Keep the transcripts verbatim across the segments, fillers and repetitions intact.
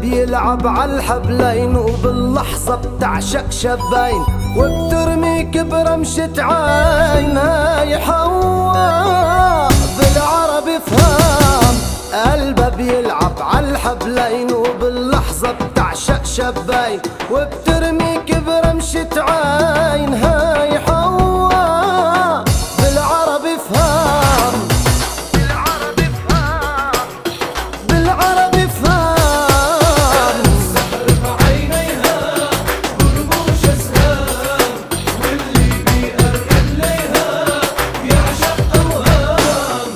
بيلعب عالحبلين وباللحظة بتعشق شبين وبترمي كبرمشة عين هاي حوا بالعربي فهام. قلبه بيلعب عالحبلين وباللحظة بتعشق شبين وبترمي كبرمشة عين هاي حوا بالعربي فهام. بالعربي فهام بالعربي فهام. السحر بعينيها ورموش اسهام واللي بيقرب ليها بيعشق اوهام.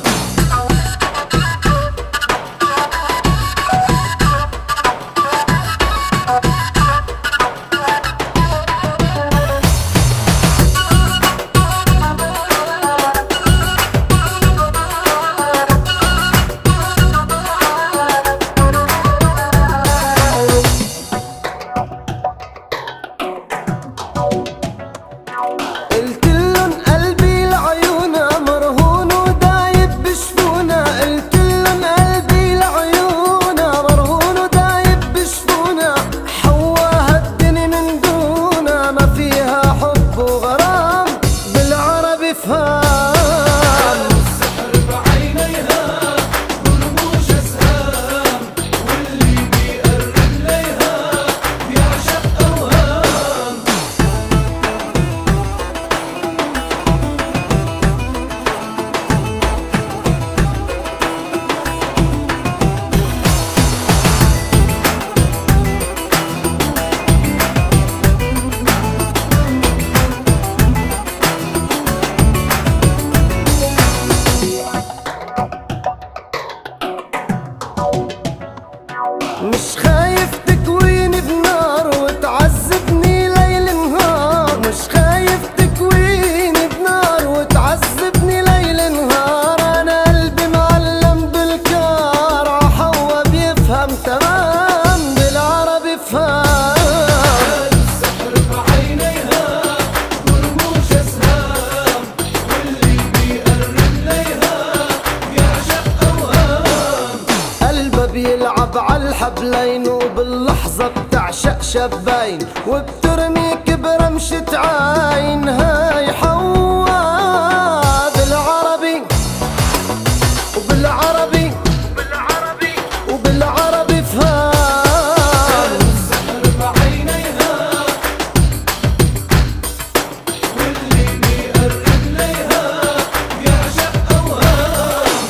قلتلن قلبي لعيونا مرهون ودايب بشفونا. قلتلن قلبي لعيونا مرهون ودايب بشفونا. حواها الدنيا من دونا ما فيها حب وغرام بالعربي فهام. السحر بعينيها ورموش اسهام واللي بيقرب ليها بيعشق اوهام. مش خايف تكويني بنار وتعذبني ليل نهار. مش خايف تكويني بنار وتعذبني ليل نهار. انا قلبي معلم بالكار عحوا بيفهم تمام بالعربي فهام. السحر بعينيها ورموش اسهام واللي بيقرب ليها بيعشق اوهام. قلبه بيلعب عالحبلين وباللحظة بتعشق شبين وبترمي كبرمشة عين هاي حوا بالعربي وبالعربي بالعربي وبالعربي فهام. السحر بعينيها واللي بيقرب ليها بيعشق اوهام.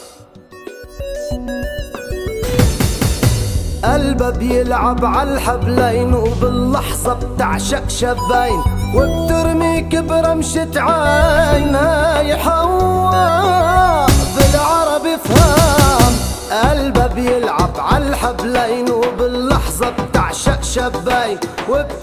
قلبه بيلعب عالحبلين وباللحظة بتعشق شبين وبترمي كبرمشة عين هاي حوا بالعربي فهام. قلبه بيلعب عالحبلين وباللحظة بتعشق شبين وبترمي